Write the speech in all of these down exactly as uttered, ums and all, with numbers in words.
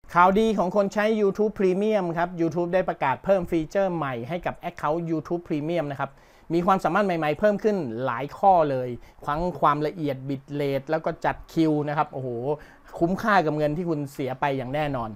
ข่าวดีของคนใช้ YouTube Premium ครับ YouTube ได้ประกาศเพิ่มฟีเจอร์ใหม่ให้กับ Account YouTube Premium นะครับมีความสามารถใหม่ๆเพิ่มขึ้นหลายข้อเลยทั้งความละเอียดบิตเรทแล้วก็จัดคิวนะครับโอ้โหคุ้มค่ากับเงินที่คุณเสียไปอย่างแน่นอน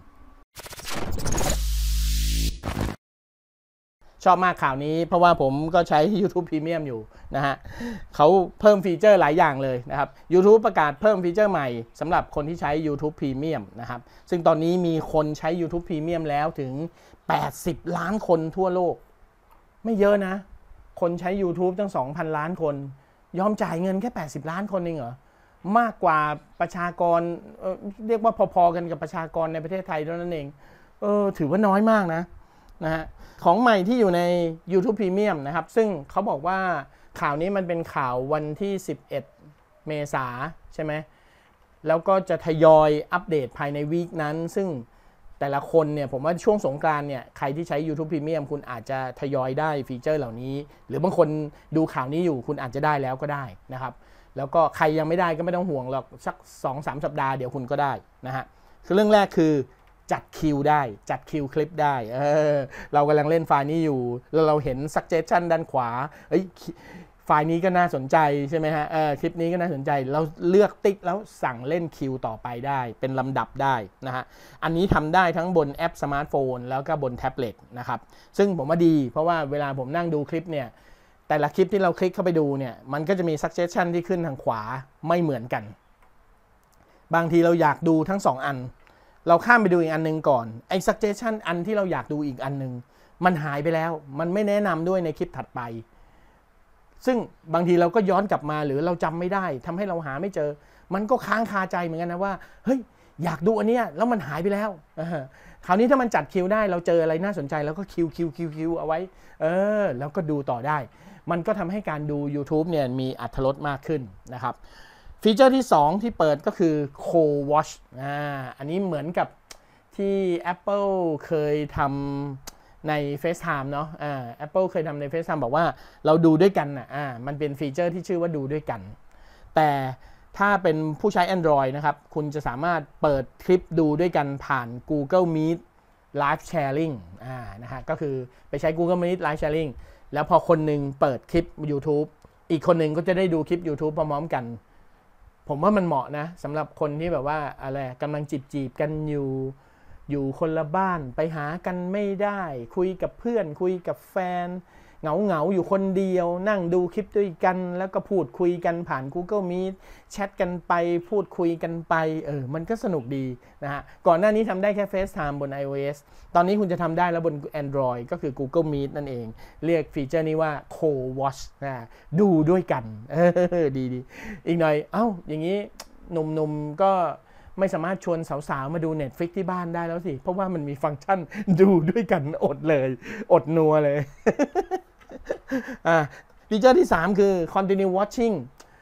ชอบมากข่าวนี้เพราะว่าผมก็ใช้ YouTube Premium อยู่นะฮะเขาเพิ่มฟีเจอร์หลายอย่างเลยนะครับ YouTube ประกาศเพิ่มฟีเจอร์ใหม่สำหรับคนที่ใช้ YouTube Premium นะครับซึ่งตอนนี้มีคนใช้ YouTube Premium แล้วถึงแปดสิบล้านคนทั่วโลกไม่เยอะนะคนใช้ YouTube ตั้ง สองพัน ล้านคนยอมจ่ายเงินแค่แปดสิบล้านคนเองเหรอมากกว่าประชากร เอ่อ เรียกว่าพอๆกันกับประชากรในประเทศไทยเท่านั้นเองเออถือว่าน้อยมากนะนะฮะของใหม่ที่อยู่ใน YouTube Premium นะครับซึ่งเขาบอกว่าข่าวนี้มันเป็นข่าววันที่สิบเอ็ดเมษายนใช่ไหมแล้วก็จะทยอยอัปเดตภายในวีคนั้นซึ่งแต่ละคนเนี่ยผมว่าช่วงสงกรานต์เนี่ยใครที่ใช้ YouTube Premium คุณอาจจะทยอยได้ฟีเจอร์เหล่านี้หรือบางคนดูข่าวนี้อยู่คุณอาจจะได้แล้วก็ได้นะครับแล้วก็ใครยังไม่ได้ก็ไม่ต้องห่วงหรอกสัก สองถึงสาม สัปดาห์เดี๋ยวคุณก็ได้นะฮะคือเรื่องแรกคือจัดคิวได้จัดคิวคลิปได้เออเรากำลังเล่นไฟล์นี้อยู่แล้วเราเห็น suggestion ด้านขวาเอ้ยไฟล์นี้ก็น่าสนใจใช่ไหมฮะเออคลิปนี้ก็น่าสนใจเราเลือกติ๊กแล้วสั่งเล่นคิวต่อไปได้เป็นลำดับได้นะฮะอันนี้ทำได้ทั้งบนแอปสมาร์ทโฟนแล้วก็บนแท็บเล็ตนะครับซึ่งผมว่าดีเพราะว่าเวลาผมนั่งดูคลิปเนี่ยแต่ละคลิปที่เราคลิกเข้าไปดูเนี่ยมันก็จะมี suggestion ที่ขึ้นทางขวาไม่เหมือนกันบางทีเราอยากดูทั้งสองอันเราข้ามไปดูอีกอันนึงก่อนไอ้ suggestion อันที่เราอยากดูอีกอันนึงมันหายไปแล้วมันไม่แนะนำด้วยในคลิปถัดไปซึ่งบางทีเราก็ย้อนกลับมาหรือเราจำไม่ได้ทำให้เราหาไม่เจอมันก็ค้างคาใจเหมือนกันนะว่าเฮ้ยอยากดูอันเนี้ยแล้วมันหายไปแล้วคราวนี้ถ้ามันจัดคิวได้เราเจออะไรน่าสนใจแล้วก็คิวคิวคิวคิวเอาไว้เออแล้วก็ดูต่อได้มันก็ทำให้การดู YouTube เนี่ยมีอรรถรสมากขึ้นนะครับฟีเจอร์ที่สองที่เปิดก็คือ Co-Watch อ่าอันนี้เหมือนกับที่ Apple เคยทำใน FaceTime เนาะอ่า Apple เคยทำใน FaceTime บอกว่าเราดูด้วยกันนะอ่ามันเป็นฟีเจอร์ที่ชื่อว่าดูด้วยกันแต่ถ้าเป็นผู้ใช้ Android นะครับคุณจะสามารถเปิดคลิปดูด้วยกันผ่าน Google Meet Live Sharing อ่านะฮะก็คือไปใช้ Google Meet Live Sharing แล้วพอคนหนึ่งเปิดคลิป YouTube อีกคนหนึ่งก็จะได้ดูคลิป YouTube พร้อมๆกันผมว่ามันเหมาะนะสำหรับคนที่แบบว่าอะไรกำลังจีบจีบกันอยู่อยู่คนละบ้านไปหากันไม่ได้คุยกับเพื่อนคุยกับแฟนเหงาเหงาอยู่คนเดียวนั่งดูคลิปด้วยกันแล้วก็พูดคุยกันผ่าน Google Meet แชทกันไปพูดคุยกันไปเออมันก็สนุกดีนะฮะก่อนหน้านี้ทำได้แค่ FaceTime บน iOS ตอนนี้คุณจะทำได้แล้วบน Android ก็คือ Google Meet นั่นเองเรียกฟีเจอร์นี้ว่า Co-Watch นะดูด้วยกันเออดีดีอีกหน่อยเอ้าอย่างนี้หนุ่มๆก็ไม่สามารถชวนสาวๆมาดู Netflix ที่บ้านได้แล้วสิเพราะว่ามันมีฟังก์ชันดูด้วยกันอดเลยอดนัวเลยอ่าฟีเจอร์ที่สามคือ Continue Watching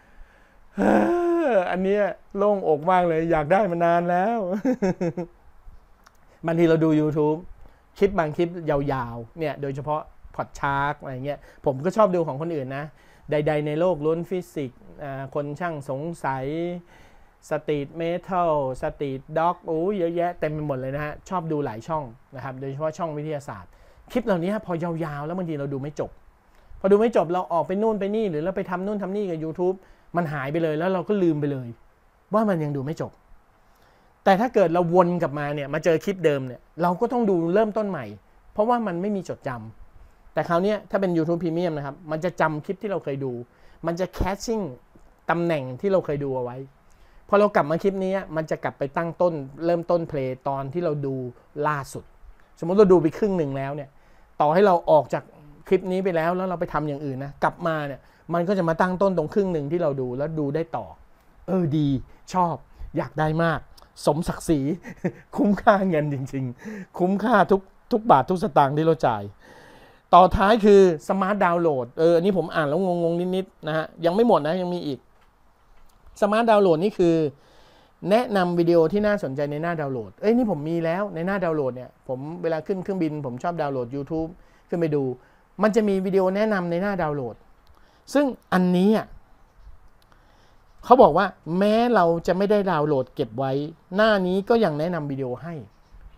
อันนี้โล่งอกมากเลยอยากได้มานานแล้วบางทีเราดู YouTube คลิปบางคลิปยาวๆเนี่ยโดยเฉพาะพอดชาร์กอะไรเงี้ยผมก็ชอบดูของคนอื่นนะใดๆในโลกล้วนฟิสิกส์คนช่างสงสัยสตรีทเมทัลสตรีทด็อกโอ้เยอะแยะเต็มไปหมดเลยนะฮะชอบดูหลายช่องนะครับโดยเฉพาะช่องวิทยาศาสตร์คลิปเหล่านี้พอยาวๆแล้วบางทีเราดูไม่จบพอดูไม่จบเราออกไปนู่นไปนี่หรือเราไปทำนู่นทำนี่กับ YouTube มันหายไปเลยแล้วเราก็ลืมไปเลยว่ามันยังดูไม่จบแต่ถ้าเกิดเราวนกลับมาเนี่ยมาเจอคลิปเดิมเนี่ยเราก็ต้องดูเริ่มต้นใหม่เพราะว่ามันไม่มีจดจำแต่คราวนี้ถ้าเป็น YouTube Premium นะครับมันจะจำคลิปที่เราเคยดูมันจะ catching ตำแหน่งที่เราเคยดูเอาไว้พอเรากลับมาคลิปนี้มันจะกลับไปตั้งต้นเริ่มต้นเพลย์ตอนที่เราดูล่าสุดสมมติเราดูไปครึ่งหนึ่งแล้วเนี่ยต่อให้เราออกจากคลิปนี้ไปแล้วแล้วเราไปทำอย่างอื่นนะกลับมาเนี่ยมันก็จะมาตั้งต้นตรงครึ่งหนึ่งที่เราดูแล้วดูได้ต่อเออดีชอบอยากได้มากสมศักดิ์ศรีคุ้มค่าเงินจริงๆคุ้มค่าทุกทุกบาททุกสตางค์ที่เราจ่ายต่อท้ายคือสมาร์ทดาวน์โหลดเอออันนี้ผมอ่านแล้วงงๆนิดๆนะฮะยังไม่หมดนะยังมีอีกสมาร์ทดาวน์โหลดนี่คือแนะนำวิดีโอที่น่าสนใจในหน้าดาวน์โหลดเอ้ยนี่ผมมีแล้วในหน้าดาวน์โหลดเนี่ยผมเวลาขึ้นเครื่องบินผมชอบดาวน์โหลด YouTube ขึ้นไปดูมันจะมีวิดีโอแนะนำในหน้าดาวน์โหลดซึ่งอันนี้อ่ะเขาบอกว่าแม้เราจะไม่ได้ดาวน์โหลดเก็บไว้หน้านี้ก็ยังแนะนำวิดีโอให้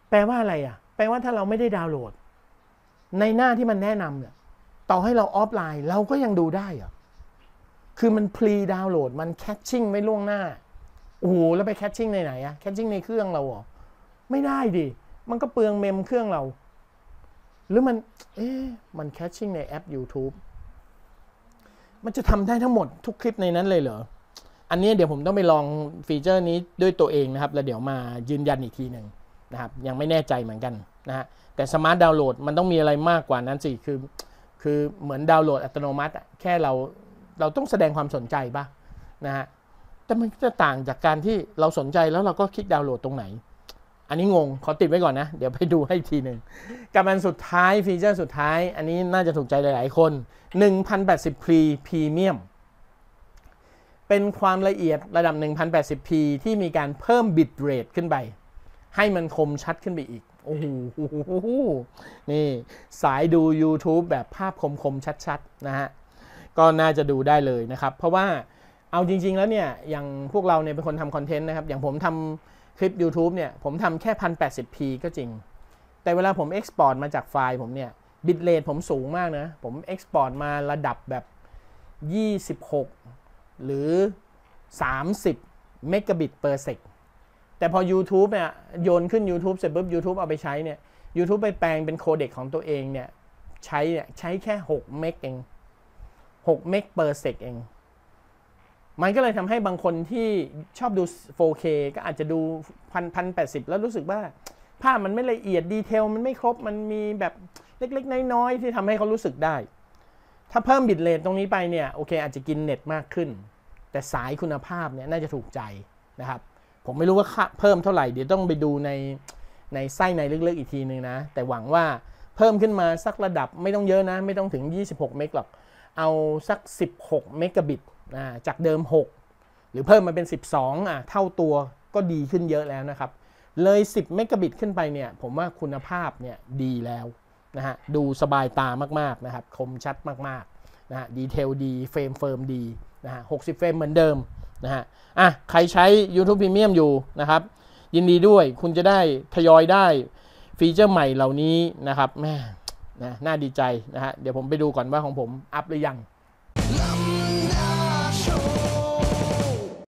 แปลว่าอะไรอ่ะแปลว่าถ้าเราไม่ได้ดาวน์โหลดในหน้าที่มันแนะนำเนี่ยต่อให้เราออฟไลน์เราก็ยังดูได้อ่ะคือมันพรีดาวน์โหลดมันแคชชิ่งไว้ล่วงหน้าโอ้โหแล้วไปแคชชิ่งในไหนอ่ะแคชชิ่งในเครื่องเราเหรอไม่ได้ดิมันก็เปลืองเมมเครื่องเราหรือมันเอ๊ะมันแคชชิ่งในแอป YouTube มันจะทำได้ทั้งหมดทุกคลิปในนั้นเลยเหรออันนี้เดี๋ยวผมต้องไปลองฟีเจอร์นี้ด้วยตัวเองนะครับแล้วเดี๋ยวมายืนยันอีกทีหนึ่งนะครับยังไม่แน่ใจเหมือนกันนะฮะแต่สมาร์ทดาวน์โหลดมันต้องมีอะไรมากกว่านั้นสิคือคือเหมือนดาวน์โหลดอัตโนมัติแค่เราเราต้องแสดงความสนใจป่ะนะฮะแต่มันจะต่างจากการที่เราสนใจแล้วเราก็คลิกดาวน์โหลดตรงไหนอันนี้งงขอติดไว้ก่อนนะเดี๋ยวไปดูให้ทีหนึ่งกับอันสุดท้ายฟีเจอร์สุดท้ายอันนี้น่าจะถูกใจหลายๆคนหนึ่งพันแปดสิบ Pre Premium เป็นความละเอียดระดับ หนึ่งพันแปดสิบพี ที่มีการเพิ่ม bit rate ขึ้นไปให้มันคมชัดขึ้นไปอีกโอ้โหนี่สายดู YouTube แบบภาพคมๆชัดๆนะฮะก็น่าจะดูได้เลยนะครับเพราะว่าเอาจริงๆแล้วเนี่ยอย่างพวกเราเนี่ยเป็นคนทำคอนเทนต์นะครับอย่างผมทำคลิป YouTube เนี่ยผมทำแค่ หนึ่งพันแปดสิบพี ก็จริงแต่เวลาผม Export มาจากไฟล์ผมเนี่ย bit rate ผมสูงมากนะผม Export มาระดับแบบยี่สิบหกหรือสามสิบเมกะบิตเปอร์เซกแต่พอ YouTube เนี่ยโยนขึ้น YouTube เสร็จปุ๊บ YouTube เอาไปใช้เนี่ย YouTube ไปแปลงเป็นโคเด็กของตัวเองเนี่ยใช้เนี่ยใช้แค่หกเมกเองหกเมกเปอร์เซกเองมันก็เลยทำให้บางคนที่ชอบดู โฟร์เค ก็อาจจะดูหนึ่งพันแปดสิบแล้วรู้สึกว่าภาพมันไม่ละเอียดดีเทลมันไม่ครบมันมีแบบเล็กๆน้อยๆที่ทำให้เขารู้สึกได้ถ้าเพิ่มบิตเรทตรงนี้ไปเนี่ยโอเคอาจจะกินเน็ตมากขึ้นแต่สายคุณภาพเนี่ยน่าจะถูกใจนะครับผมไม่รู้ว่าเพิ่มเท่าไหร่เดี๋ยวต้องไปดูในในไส้ในลึกๆอีกทีนึงนะแต่หวังว่าเพิ่มขึ้นมาสักระดับไม่ต้องเยอะนะไม่ต้องถึงยี่สิบหกเมกหรอกเอาสักสิบหกเมกะบิตนะจากเดิมหกหรือเพิ่มมาเป็นสิบสองอ่ะเท่าตัวก็ดีขึ้นเยอะแล้วนะครับเลยสิบเมกะบิตขึ้นไปเนี่ยผมว่าคุณภาพเนี่ยดีแล้วนะฮะดูสบายตามากๆนะครับคมชัดมากๆนะฮะดีเทลดีเฟรมเฟิร์มดีนะฮะหกสิบเฟรมเหมือนเดิมนะฮะอ่ะใครใช้ YouTube Premium อยู่นะครับยินดีด้วยคุณจะได้ทยอยได้ฟีเจอร์ใหม่เหล่านี้นะครับแม่นะน่าดีใจนะฮะเดี๋ยวผมไปดูก่อนว่าของผมอัพหรือยัง